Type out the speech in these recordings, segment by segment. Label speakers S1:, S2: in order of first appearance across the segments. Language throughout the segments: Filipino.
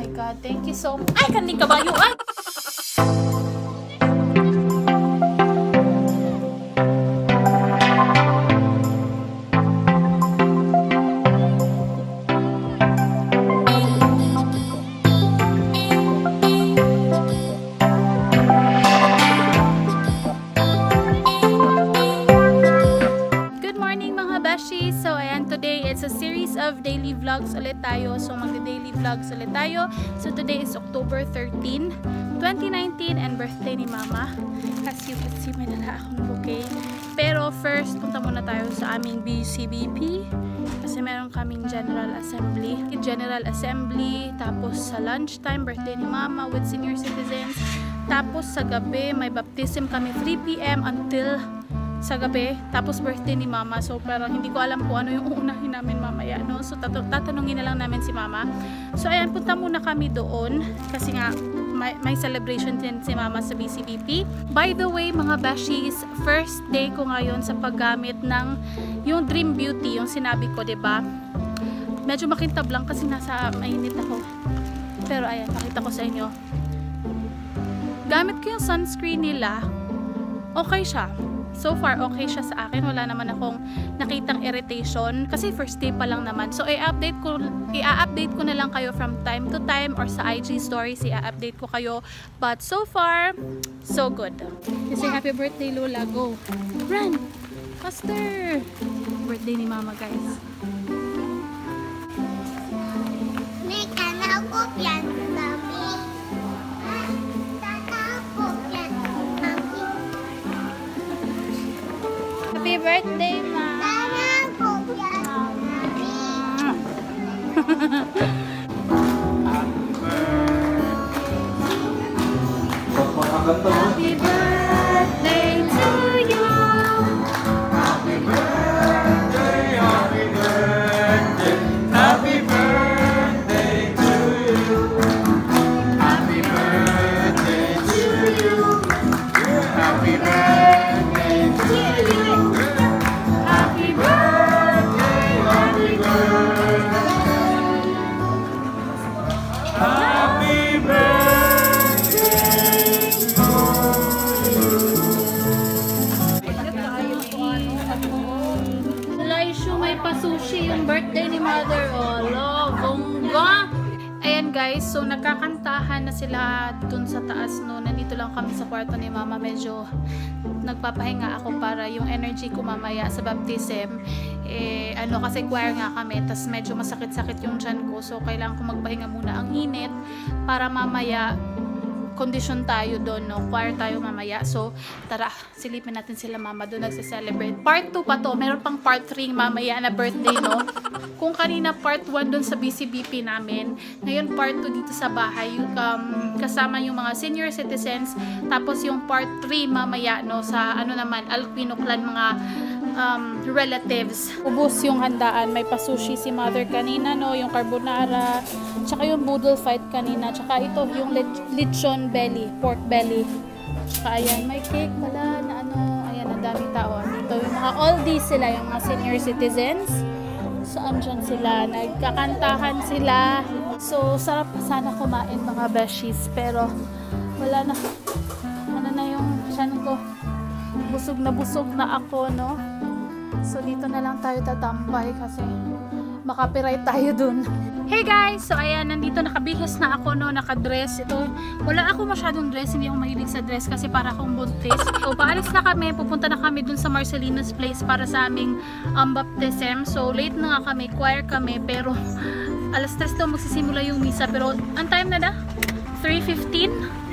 S1: my God. Thank you so much. Ay, kanding kabayo. Ay! So ayan, today it's a series of daily vlogs ulit tayo. So magde-daily vlogs ulit tayo. So today is October 13, 2019 and birthday ni Mama. As you can see, may dala akong bouquet. Pero first, punta muna tayo sa aming BCBP kasi meron kaming General Assembly. Tapos sa lunchtime, birthday ni Mama with senior citizens. Tapos sa gabi, may baptism kami 3 PM until sa gabi, tapos birthday ni Mama. So parang hindi ko alam kung ano yung uunahin namin mamaya, no? So tatanungin na lang namin si Mama. So ayan, punta muna kami doon kasi nga may celebration din si Mama sa BCBP. By the way, mga beshies, first day ko ngayon sa paggamit ng yung Dream Beauty, yung sinabi ko, 'di ba? Medyo makintab lang kasi nasa mainit ako. Pero ayan, nakita ko sa inyo. Gamit ko yung sunscreen nila. Okay siya. So far, okay siya sa akin. Wala naman akong nakitang irritation. Kasi first day pa lang naman. So, i-update ko na lang kayo from time to time or sa IG stories, i-update ko kayo. But so far, so good. Kasi happy birthday, Lola. Go! Run! Faster! Birthday ni Mama, guys.
S2: May kanakop yan, Mami.
S1: Happy birthday, Ma! Happy birthday to you!
S3: Happy birthday, happy birthday, happy birthday to you. Happy birthday to you. Happy birthday to you. Happy birthday, happy birthday. Happy birthday to you.
S1: Laisyo, may pasushi yung birthday ni Mother. Oh, bongga! Ayan guys, so nagkakantahan na sila dun sa taas, no. Nandito lang kami sa kwarto ni Mama. Medyo nagpapahinga ako para yung energy ko mamaya sa baptism. Kasi choir nga kami, tas medyo masakit-sakit yung tiyan ko. So kailangan ko magpahinga muna ang init para mamaya condition tayo doon, no? Choir tayo mamaya. So, tara, silipin natin sila Mama doon nagse-celebrate. Part 2 pa to. Meron pang part 3 mamaya na birthday, no? Kung kanina part 1 doon sa BCBP namin, ngayon part 2 dito sa bahay, kasama yung mga senior citizens. Tapos yung part 3 mamaya, no? Sa ano naman, Alpino Clan, mga relatives. Ubus yung handaan. May pasushi si Mother kanina, no? Yung carbonara, tsaka yung boodle fight kanina, tsaka ito yung lechon belly, pork belly. Tsaka ayan, may cake pala na ano, ayan, ang dami tao. Dito yung mga oldies sila, yung mga senior citizens. So, andyan sila, nagkakantahan sila. So, sarap sana kumain mga beshies, pero wala na. Ano na yung tiyan ko? Busog na ako, no? So, dito na lang tayo tatambay kasi makapiright tayo dun. Hey guys! So, ayan, nandito nakabihis na ako, no? Nakadress. Ito, wala ako masyadong dress. Hindi ako mahilig sa dress kasi para akong buntis. So, paalis na kami. Pupunta na kami dun sa Marcelina's Place para sa aming baptism. So, late na nga kami. Choir kami. Pero, alas 3 daw magsisimula yung misa. Pero, ang time na 3:15?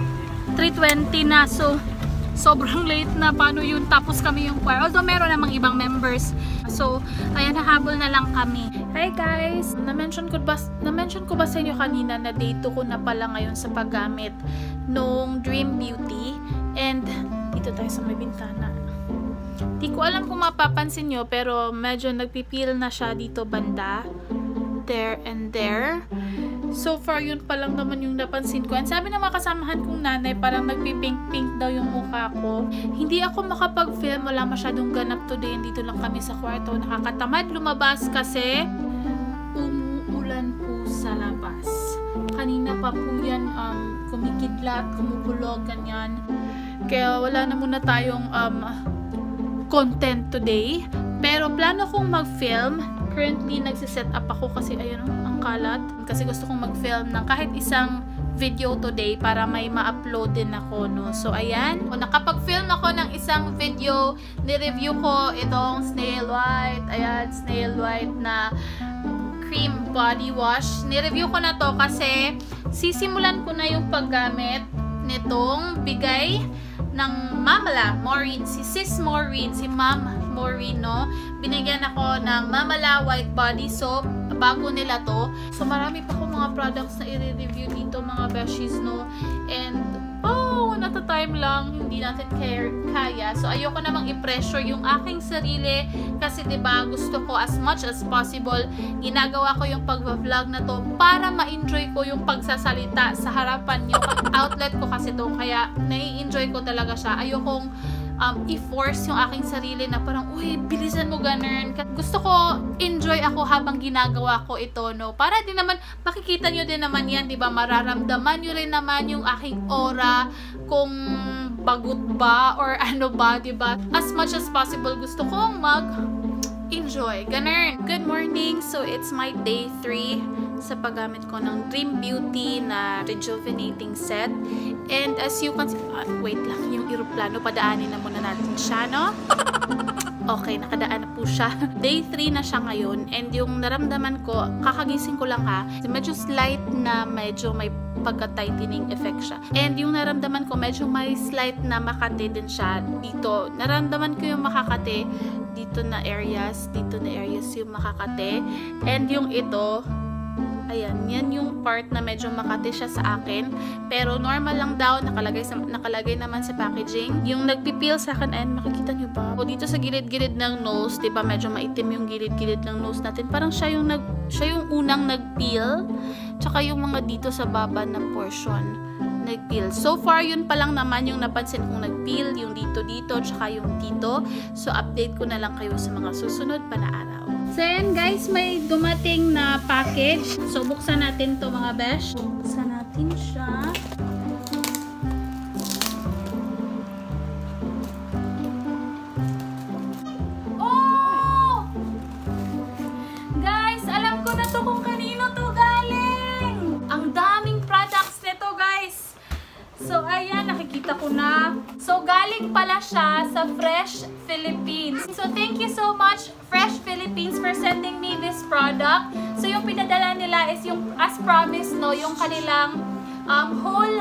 S1: 3:20 na. So, sobrang late na. Paano yun? Tapos kami yung choir. Although meron namang ibang members. So, ayan, nahabol na lang kami. Hi guys! Na-mention ko ba sa inyo kanina na day 2 ko na pala ngayon sa paggamit nung Dream Beauty. And, dito tayo sa may bintana. Di ko alam kung mapapansin nyo, pero medyo nagpipil na siya dito banda. There and there. So far, yun pa lang naman yung napansin ko. And sabi ng mga kasamahan kong nanay, parang nagpipink-pink daw yung mukha ko. Hindi ako makapag-film. Wala masyadong ganap today. Dito lang kami sa kwarto. Nakakatamad lumabas kasi umuulan po sa labas. kanina pa po yan kumikidlat, kumupulog, ganyan. Kaya wala na muna tayong content today. Pero plano kong mag-film. Currently, nagsiset up ako kasi ayun, ang kalat. Kasi gusto kong mag-film ng kahit isang video today para may ma-upload din ako, no? So, ayan. Nakapag-film ako ng isang video. Ni-review ko itong Snail White. Ayan, Snail White na cream body wash. Ni-review ko na to kasi sisimulan ko na yung paggamit nitong bigay ng Mamala, Maureen. Si Sis Maureen, si Ma'am Maureen, no? Binigyan ako ng Mamala White Body Soap. Bago nila to. So, marami pa akong mga products na i-review dito, mga beshies, no? And, not a time lang, hindi natin kaya. So, ayoko namang i-pressure yung aking sarili kasi, diba, gusto ko as much as possible, ginagawa ko yung pag-vlog na to para ma-enjoy ko yung pagsasalita sa harapan nyo. Outlet ko kasi to, kaya nai-enjoy ko talaga siya. Ayokong i-force yung aking sarili na parang, uy, bilisan mo ganun. Gusto ko, enjoy ako habang ginagawa ko ito, no? Para din naman, makikita nyo din naman yan, diba? Mararamdaman nyo rin naman yung aking aura, kung bagot ba, or ano ba, diba? As much as possible, gusto kong mag-enjoy. Ganun. Good morning! So, it's my day 3 sa paggamit ko ng Dream Beauty na rejuvenating set. And as you can see, wait lang, yung eroplano, padaanin na muna natin siya, no? Okay, nakadaan na po siya. Day 3 na siya ngayon. And yung naramdaman ko, kakagising ko lang ha, medyo slight na medyo may pagka-tightening effect siya. And yung naramdaman ko, medyo may slight na makate din siya dito. Naramdaman ko yung makakate dito na areas yung makakate. And yung ito, ayan, yan yung part na medyo makati siya sa akin. Pero normal lang daw, nakalagay naman sa packaging. Yung nagpipil sa akin, ayan, makikita nyo ba? O dito sa gilid-gilid ng nose, diba medyo maitim yung gilid-gilid ng nose natin. Parang siya yung unang nagpeel. Tsaka yung mga dito sa baba na portion, nagpeel. So far, yun pa lang naman yung napansin kong nagpeel. Yung dito, tsaka yung dito. So, update ko na lang kayo sa mga susunod pa na araw. So, yan guys, may dumating na package. So, buksan natin to mga besh. Buksan natin siya. Oh! Guys, alam ko na to kung kanino to galing. Ang daming products nito, guys. So, ayan, nakikita ko na. So, galing pala siya sa Fresh Philippines. So, thank you so much, Fresh Philippines, for sending me this product. So, yung pinadala nila is yung, as promised, no, yung kanilang whole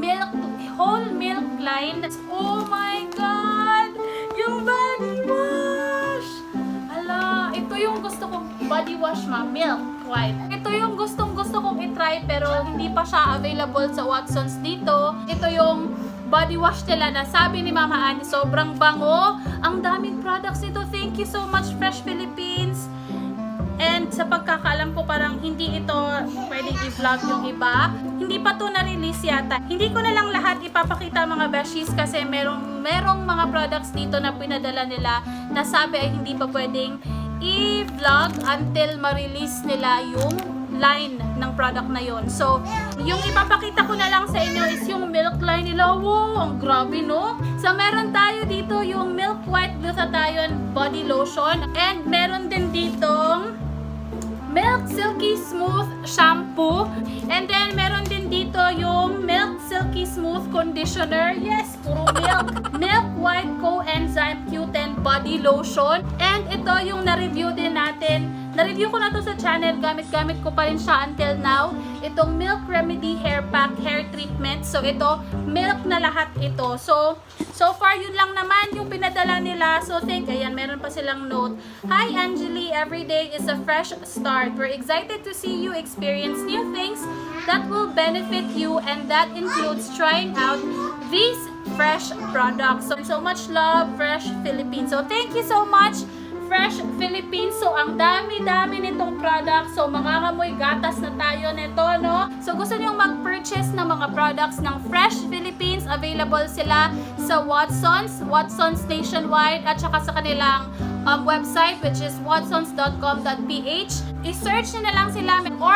S1: milk line. Oh my God! Yung body wash! Ala, ito yung gusto kong body wash, milk white. Ito yung gustong kong itry pero hindi pa siya available sa Watsons dito. Ito yung body wash nila na sabi ni Mama Annie, sobrang bango. Ang daming products nito. Thank you so much, Fresh Philippines. And sa pagkakaalam ko, parang hindi ito pwedeng i-vlog yung iba. Hindi pa to na-release yata. Hindi ko na lang lahat ipapakita mga beshies kasi merong mga products dito na pinadala nila na sabi ay hindi pa pwedeng i-vlog until ma-release nila yung line ng product na yon. So, yung ipapakita ko na lang sa inyo is yung milk line nila. Wow, ang grabe, no? So, meron tayo dito yung Milk White Glutathione Body Lotion. And meron din ditong Milk Silky Smooth Shampoo. And then, meron din dito yung Milk Silky Smooth Conditioner. Yes, puro milk. Milk White Coenzyme Q10 Body Lotion. And ito yung na-review din natin. Na-review ko na to sa channel. Gamit-gamit ko pa rin siya until now. Itong Milk Remedy Hair Pack Hair Treatment. So, ito, milk na lahat ito. So far, yun lang naman yung pinadala nila. So, ayan, meron pa silang note. Hi, Angeli. Every day is a fresh start. We're excited to see you experience new things that will benefit you, and that includes trying out these fresh products. So much love, Fresh Philippines. So, thank you so much, Fresh Philippines. So, ang dami-dami nitong product. So, mangangamoy gatas na tayo nito, no? So, gusto nyo mag-purchase ng mga products ng Fresh Philippines. Available sila sa Watsons nationwide, at saka sa kanilang website, which is watsons.com.ph. I-search nyo na lang sila, or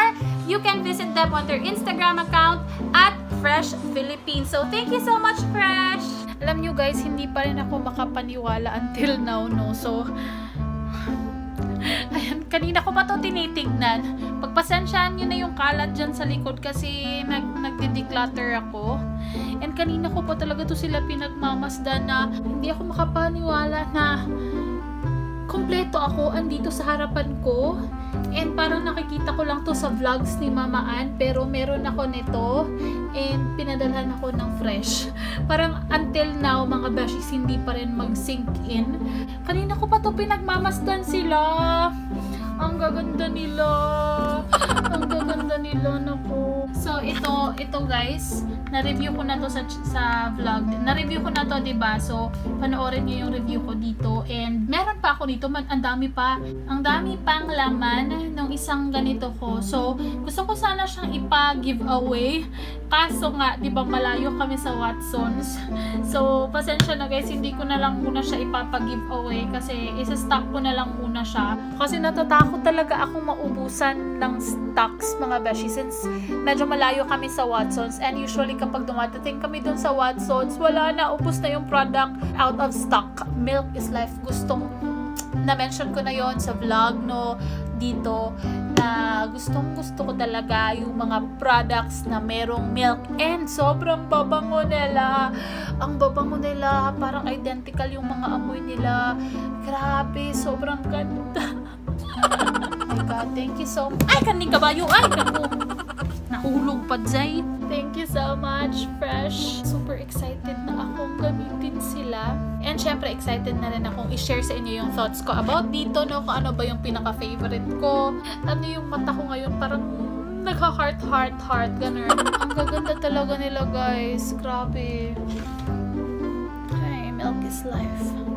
S1: you can visit them on their Instagram account at Fresh Philippines. So, thank you so much, Fresh! Alam nyo guys, hindi pa rin ako makapaniwala until now, no? So, ayan, kanina ko pa to tinitignan. Pagpasensyaan nyo na yung kalat dyan sa likod kasi nagdi-declutter ako. And kanina ko pa talaga to sila pinagmamasdan na hindi ako makapaniwala na kompleto ako andito sa harapan ko. And parang nakikita ko lang to sa vlogs ni Mama Ann, pero meron ako nito and pinadalhan ako ng Fresh. Parang until now mga beshies hindi pa rin mag-sink in. Kanina ko pa to pinagmamasdan sila. Ang gaganda nila. Ang gaganda nila, naku. So ito guys, na-review ko na to sa vlog. Na-review ko na to, 'di ba? So panoorin niyo yung review ko dito. And meron pa ako dito, ang dami pang laman ng isang ganito ko. So gusto ko sana siyang ipa-giveaway. Kaso nga, 'di ba, malayo kami sa Watsons. So pasensya na guys, hindi ko na lang muna siya ipapa-giveaway kasi isa-stock ko na lang muna siya. Kasi natatakot talaga akong maubusan ng stocks mga beshi since medyo malayo kami sa Watsons, and usually kapag dumadating kami dun sa Watsons, wala na, ubos na yung product, out of stock. Milk is life. Gustong na-mention ko na yon sa vlog, no, dito, na gustong gusto ko talaga yung mga products na merong milk, and sobrang babango nila. Ang babango nila, parang identical yung mga amoy nila. Grabe, sobrang ganda. Oh my God, thank you so much. Ay, kaning kabayo. Ay, nahulog pa dyan. Thank you so much, Fresh. Super excited na akong gamitin sila. And syempre, excited na rin akong i-share sa inyo yung thoughts ko about dito, no? Kung ano ba yung pinaka-favorite ko. Ano yung mata ko ngayon, parang nagka-heart, ganun. Ang gaganda talaga nila, guys. Grabe. Hey, milk is life.